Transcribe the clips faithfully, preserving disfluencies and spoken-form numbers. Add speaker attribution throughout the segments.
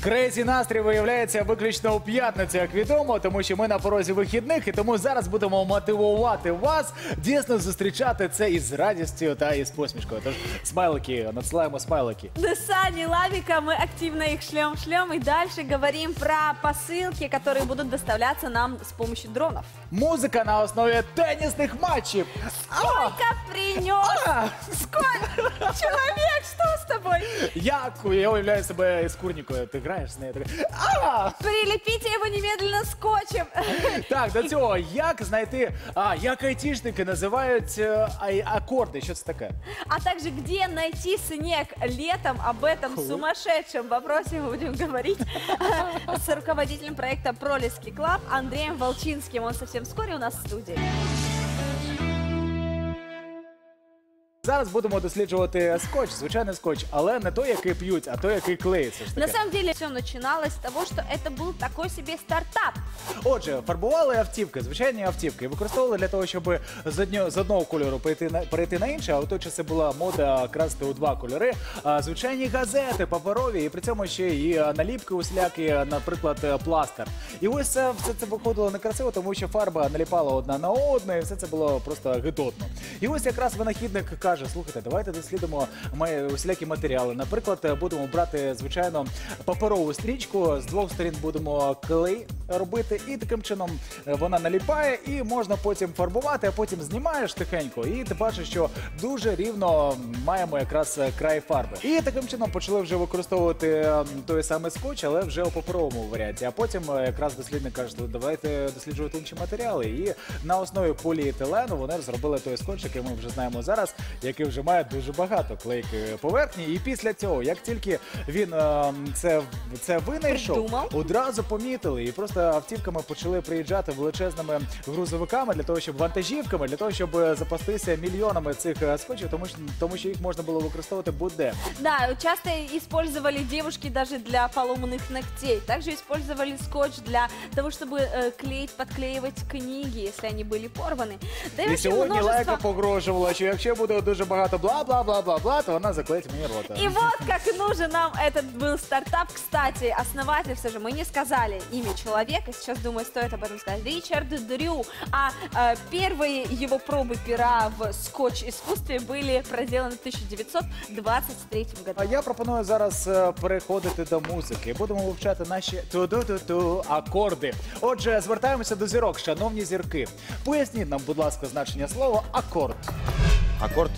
Speaker 1: Крейзі настрій виявляється виключно у п'ятницю, як відомо, тому що ми на порозі вихідних, і тому зараз будемо мотивувати вас дійсно зустрічати це із радістю та із посмішкою. Тож смайлики, надсилаємо смайлики.
Speaker 2: Да, Сани, Лавика, мы активно их шлем-шлем и дальше говорим про посылки, которые будут доставляться нам с помощью дронов.
Speaker 1: Музика на основі тенісних матчів.
Speaker 2: Сколько принес?
Speaker 1: А!
Speaker 2: Сколько? Человек, что с тобой?
Speaker 1: Як я уявляю себе із курникою. Ти граєш з нею? Така, а!
Speaker 2: Прилепите его немедленно скотчем.
Speaker 1: Так, до цього, як знайти, а, як айтішники називають е, ай- акорди, що це таке?
Speaker 2: А также, где найти снег летом? Об этом сумасшедшем вопросе мы будем говорить с руководителем проекта «Пролески Клаб» Андреем Волчинским. Он совсем вскоре у нас в студии.
Speaker 1: Зараз будемо досліджувати скотч, звичайний скотч, але не той, який п'ють, а той, який клеїться. ж
Speaker 2: На
Speaker 1: таке.
Speaker 2: самом деле все начиналось с того, что это был такой себе стартап.
Speaker 1: Отже, фарбували автівки, звичайні автівки, і використовували для того, щоб з одного, з одного кольору перейти на, перейти на інший, а у той часи була мода красити у два кольори. А, звичайні газети, паперові, і при цьому ще і а, наліпки усілякі, наприклад, е, пластир. І ось це, все це виходило некрасиво, тому що фарба наліпала одна на одну, і все це було просто гидотно. І ось якраз винахідник каже, слухайте, давайте дослідимо ми усілякі матеріали. Наприклад, будемо брати, звичайно, паперову стрічку, з двох сторін будемо клей робити, і таким чином вона наліпає, і можна потім фарбувати, а потім знімаєш тихенько, і ти бачиш, що дуже рівно маємо якраз край фарби. І таким чином почали вже використовувати той самий скотч, але вже у паперовому варіанті. А потім якраз дослідник каже, давайте досліджувати інші матеріали. І на основі поліетилену вони зробили той скотч, який ми вже знаємо зараз, який вже має дуже багато клейкої поверхні. І після цього, як тільки він е, це, це винайшов,
Speaker 2: Придумав.
Speaker 1: одразу помітили. І просто автівками почали приїжджати величезними грузовиками для того, щоб вантажівками, для того, щоб запастися мільйонами цих е, скотчів, тому що, тому що їх можна було використовувати будь-де.
Speaker 2: Да, часто использовали девушки даже для поломанных ногтей. Также использовали скотч для того, чтобы э, клеить, подклеивать книги, если они были порваны. Да
Speaker 1: І
Speaker 2: вообще
Speaker 1: сьогодні
Speaker 2: множество-
Speaker 1: Лайка погрожувала, що якщо буде дуже багато бла-бла-бла-бла-бла, то вона заклеїть мені рота.
Speaker 2: И вот как нужен нам этот был стартап. Кстати, основатель, все же мы не сказали имя человека, сейчас, думаю, стоит об этом сказать. Ричард Дрю. А э, первые его пробы пера в скотч-искусстве были проделаны в тысяча девятьсот двадцать третьем году.
Speaker 1: А я пропоную зараз е, переходити до музики. Будемо вивчати наші ту-ду-ту-ту акорди. Отже, звертаємося до зірок, шановні зірки. Поясніть нам, будь ласка, значення слова акорд.
Speaker 3: Аккорд.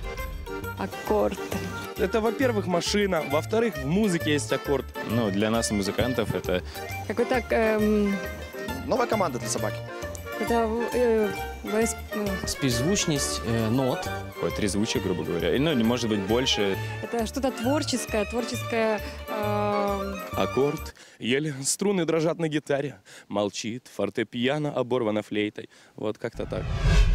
Speaker 4: Аккорд.
Speaker 3: Это, во-первых, машина, во-вторых, в музыке есть аккорд.
Speaker 5: Ну, для нас, музыкантов, это
Speaker 4: Какой-то эм,
Speaker 6: Новая команда для собаки.
Speaker 4: какой-то, э, восп- э,
Speaker 5: спецзвучность э, нот, такое трезвучие, грубо говоря. И, ну, или, может быть, больше
Speaker 4: это что-то творческое, творческое. эм,
Speaker 3: Аккорд. Еле струны дрожат на гитаре. Молчит, фортепиано оборвано флейтой. Вот как-то так.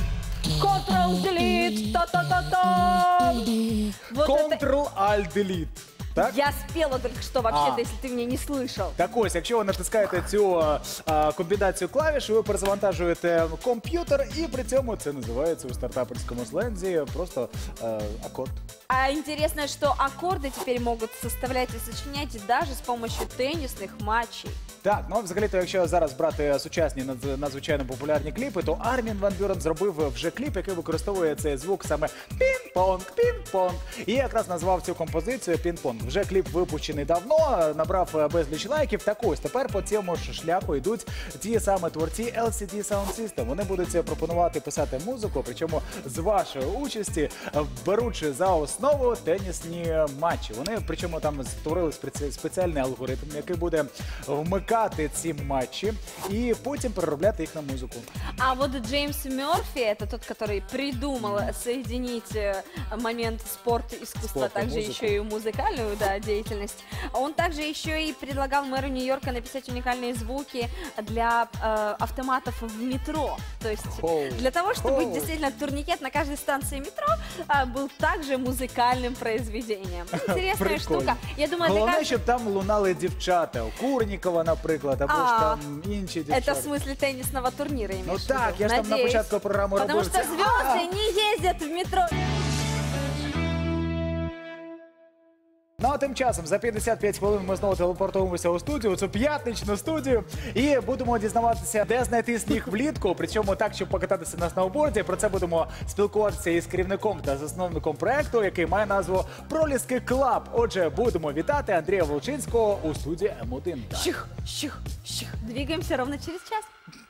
Speaker 2: Ctrl-Delete, та-та-та-та. Вот это...
Speaker 1: Ctrl-Alt-Delete. Так?
Speaker 2: Я спела только что, вообще-то,
Speaker 1: А.
Speaker 2: если ты меня не слышал.
Speaker 1: Так ось, якщо ви натискаєте цю а, а, комбінацію клавіш, ви перезавантажуєте комп'ютер, і при цьому це називається у стартаперському слензі просто а, акорд.
Speaker 2: А интересно, что аккорды теперь могут составлять и сочинять даже с помощью теннисных матчей.
Speaker 1: Так, ну взагалі-то, якщо зараз брати сучасні надз- надзвичайно популярні кліпи, то Армін Ван Бюрен зробив вже кліп, який використовує цей звук саме пін-понг, пін-понг. І якраз назвав цю композицію пін-понг. Вже кліп випущений давно, набрав безліч лайків. Так ось, тепер по цьому ж шляху йдуть ті саме творці ел сі ді Sound System. Вони будуть пропонувати писати музику, причому з вашої участі, беручи за основу тенісні матчі. Вони, причому там створили спеці- спеціальний алгоритм, який буде вмикати ці матчі і потім переробляти їх на музику.
Speaker 2: А вот Джеймс Мерфи, это тот, который придумал соединить э, момент спорта, искусства,
Speaker 1: Спорт и
Speaker 2: также
Speaker 1: музыку.
Speaker 2: еще и музыкальную, да, деятельность. Он также еще и предлагал мэру Нью-Йорка написать уникальные звуки для э, автоматов в метро. То есть
Speaker 1: Хоу.
Speaker 2: для того, чтобы
Speaker 1: Хоу.
Speaker 2: действительно турникет на каждой станции метро э, был также музыкальным произведением. Интересная
Speaker 1: Прикольно.
Speaker 2: штука. Я думаю, для
Speaker 1: Головне,
Speaker 2: каждого...
Speaker 1: щоб там лунали дівчата. У Курнікова, наприклад, або ж
Speaker 2: А,
Speaker 1: там інші дівчата.
Speaker 2: Это в смысле теннисного турнира, имеешь
Speaker 1: Ну
Speaker 2: в
Speaker 1: так,
Speaker 2: виду?
Speaker 1: я ж там на
Speaker 2: Надеюсь.
Speaker 1: початку програми
Speaker 2: Потому
Speaker 1: робив
Speaker 2: что
Speaker 1: це.
Speaker 2: звезды не ездят в метро.
Speaker 1: Ну а тим часом за п'ятдесят п'ять хвилин ми знову телепортуємося у студію, цю п'ятничну студію, і будемо дізнаватися, де знайти сніг влітку, причому так, щоб покататися на сноуборді. Про це будемо спілкуватися із керівником та засновником проекту, який має назву «Проліски Клаб». Отже, будемо вітати Андрія Волчинського у студії М один.
Speaker 2: Щих, щих, щих. Двигаемся ровно через час.